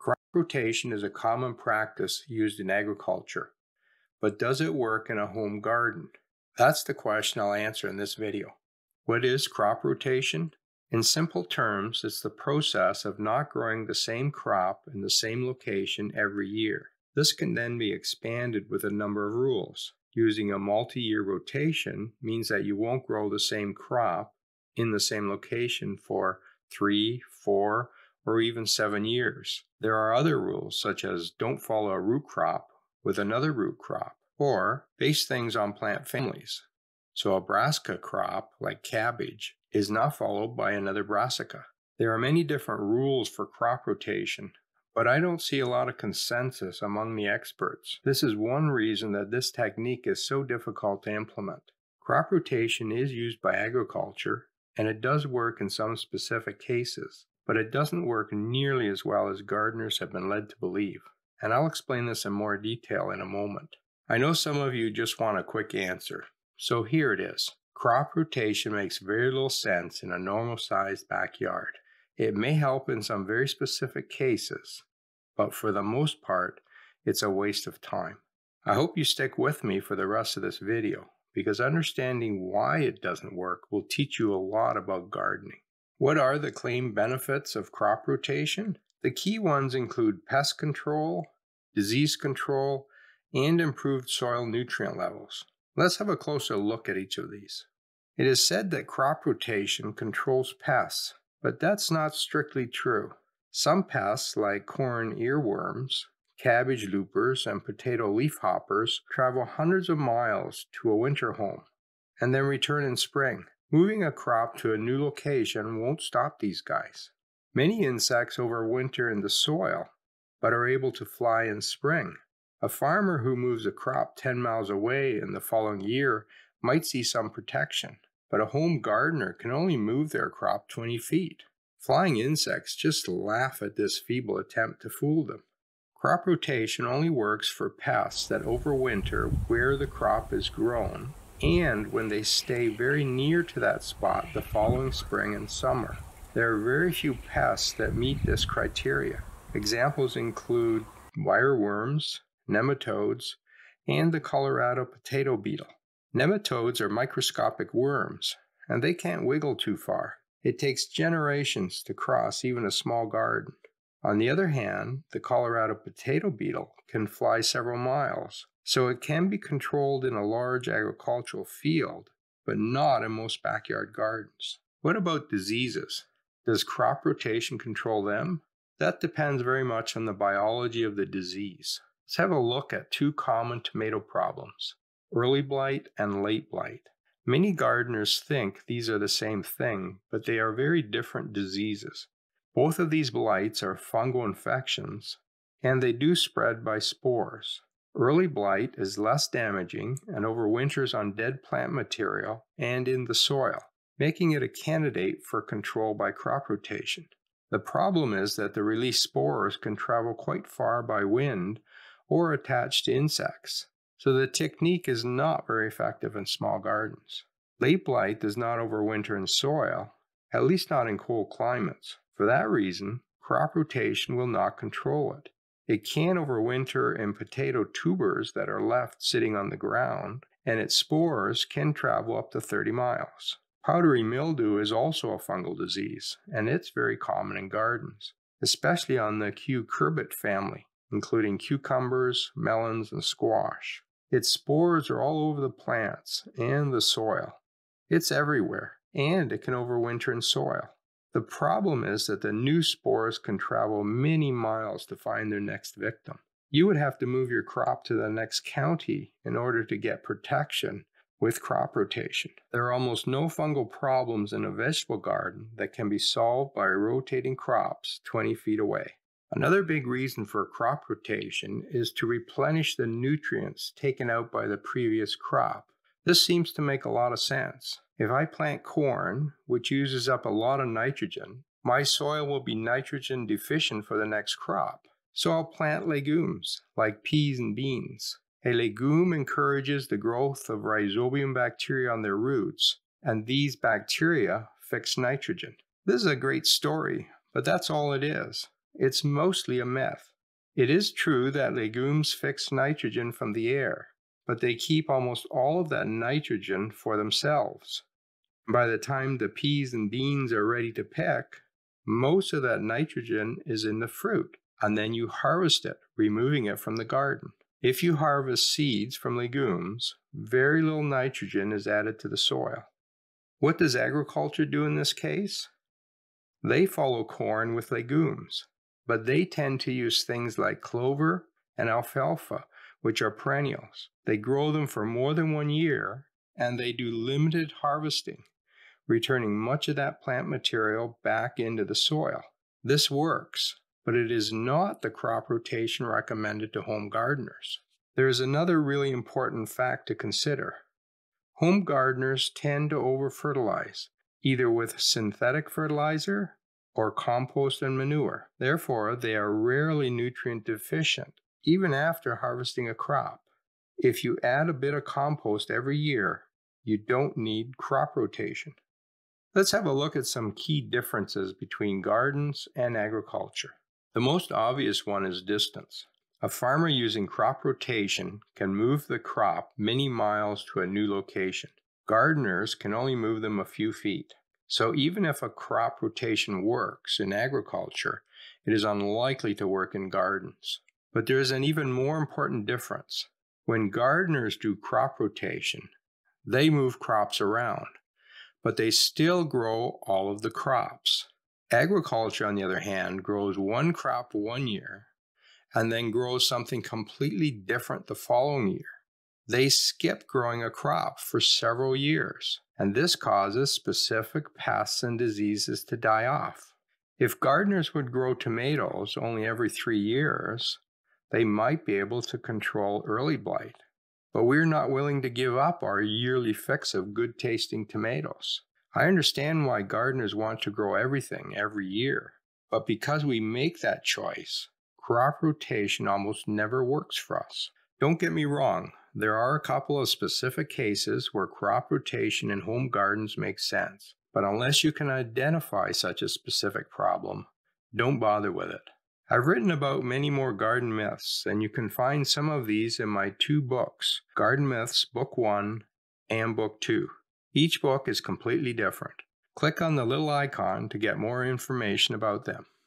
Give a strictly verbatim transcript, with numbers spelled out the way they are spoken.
Crop rotation is a common practice used in agriculture, but does it work in a home garden? That's the question I'll answer in this video. What is crop rotation? In simple terms, it's the process of not growing the same crop in the same location every year. This can then be expanded with a number of rules. Using a multi-year rotation means that you won't grow the same crop in the same location for three, four, or even seven years. There are other rules, such as don't follow a root crop with another root crop, or base things on plant families. So a brassica crop, like cabbage, is not followed by another brassica. There are many different rules for crop rotation, but I don't see a lot of consensus among the experts. This is one reason that this technique is so difficult to implement. Crop rotation is used by agriculture, and it does work in some specific cases, but it doesn't work nearly as well as gardeners have been led to believe. And I'll explain this in more detail in a moment. I know some of you just want a quick answer, so here it is. Crop rotation makes very little sense in a normal-sized backyard. It may help in some very specific cases, but for the most part, it's a waste of time. I hope you stick with me for the rest of this video, because understanding why it doesn't work will teach you a lot about gardening. What are the claimed benefits of crop rotation? The key ones include pest control, disease control, and improved soil nutrient levels. Let's have a closer look at each of these. It is said that crop rotation controls pests, but that's not strictly true. Some pests, like corn earworms, cabbage loopers, and potato leafhoppers, travel hundreds of miles to a winter home and then return in spring. Moving a crop to a new location won't stop these guys. Many insects overwinter in the soil, but are able to fly in spring. A farmer who moves a crop ten miles away in the following year might see some protection, but a home gardener can only move their crop twenty feet. Flying insects just laugh at this feeble attempt to fool them. Crop rotation only works for pests that overwinter where the crop is grown and when they stay very near to that spot the following spring and summer. There are very few pests that meet this criteria. Examples include wireworms, nematodes, and the Colorado potato beetle. Nematodes are microscopic worms, and they can't wiggle too far. It takes generations to cross even a small garden. On the other hand, the Colorado potato beetle can fly several miles, so it can be controlled in a large agricultural field, but not in most backyard gardens. What about diseases? Does crop rotation control them? That depends very much on the biology of the disease. Let's have a look at two common tomato problems, early blight and late blight. Many gardeners think these are the same thing, but they are very different diseases. Both of these blights are fungal infections, and they do spread by spores. Early blight is less damaging and overwinters on dead plant material and in the soil, making it a candidate for control by crop rotation. The problem is that the released spores can travel quite far by wind or attach to insects, so the technique is not very effective in small gardens. Late blight does not overwinter in soil, at least not in cold climates. For that reason, crop rotation will not control it. It can overwinter in potato tubers that are left sitting on the ground, and its spores can travel up to thirty miles. Powdery mildew is also a fungal disease, and it's very common in gardens, especially on the cucurbit family, including cucumbers, melons, and squash. Its spores are all over the plants and the soil. It's everywhere, and it can overwinter in soil. The problem is that the new spores can travel many miles to find their next victim. You would have to move your crop to the next county in order to get protection with crop rotation. There are almost no fungal problems in a vegetable garden that can be solved by rotating crops twenty feet away. Another big reason for crop rotation is to replenish the nutrients taken out by the previous crop. This seems to make a lot of sense. If I plant corn, which uses up a lot of nitrogen, my soil will be nitrogen deficient for the next crop. So I'll plant legumes, like peas and beans. A legume encourages the growth of rhizobium bacteria on their roots, and these bacteria fix nitrogen. This is a great story, but that's all it is. it's mostly a myth. It is true that legumes fix nitrogen from the air, but they keep almost all of that nitrogen for themselves. By the time the peas and beans are ready to pick, most of that nitrogen is in the fruit, and then you harvest it, removing it from the garden. If you harvest seeds from legumes, very little nitrogen is added to the soil. What does agriculture do in this case? They follow corn with legumes, but they tend to use things like clover and alfalfa, which are perennials. They grow them for more than one year, and they do limited harvesting, returning much of that plant material back into the soil. This works, but it is not the crop rotation recommended to home gardeners. There is another really important fact to consider. Home gardeners tend to over-fertilize, either with synthetic fertilizer or compost and manure. Therefore, they are rarely nutrient deficient, even after harvesting a crop. If you add a bit of compost every year, you don't need crop rotation. Let's have a look at some key differences between gardens and agriculture. The most obvious one is distance. A farmer using crop rotation can move the crop many miles to a new location. Gardeners can only move them a few feet. So even if a crop rotation works in agriculture, it is unlikely to work in gardens. But there is an even more important difference. When gardeners do crop rotation, they move crops around, but they still grow all of the crops. Agriculture, on the other hand, grows one crop one year and then grows something completely different the following year. They skip growing a crop for several years, and this causes specific pests and diseases to die off. If gardeners would grow tomatoes only every three years, they might be able to control early blight. But we're not willing to give up our yearly fix of good-tasting tomatoes. I understand why gardeners want to grow everything every year, but because we make that choice, crop rotation almost never works for us. Don't get me wrong, there are a couple of specific cases where crop rotation in home gardens makes sense, but unless you can identify such a specific problem, don't bother with it. I've written about many more garden myths, and you can find some of these in my two books, Garden Myths Book one and Book two. Each book is completely different. Click on the little icon to get more information about them.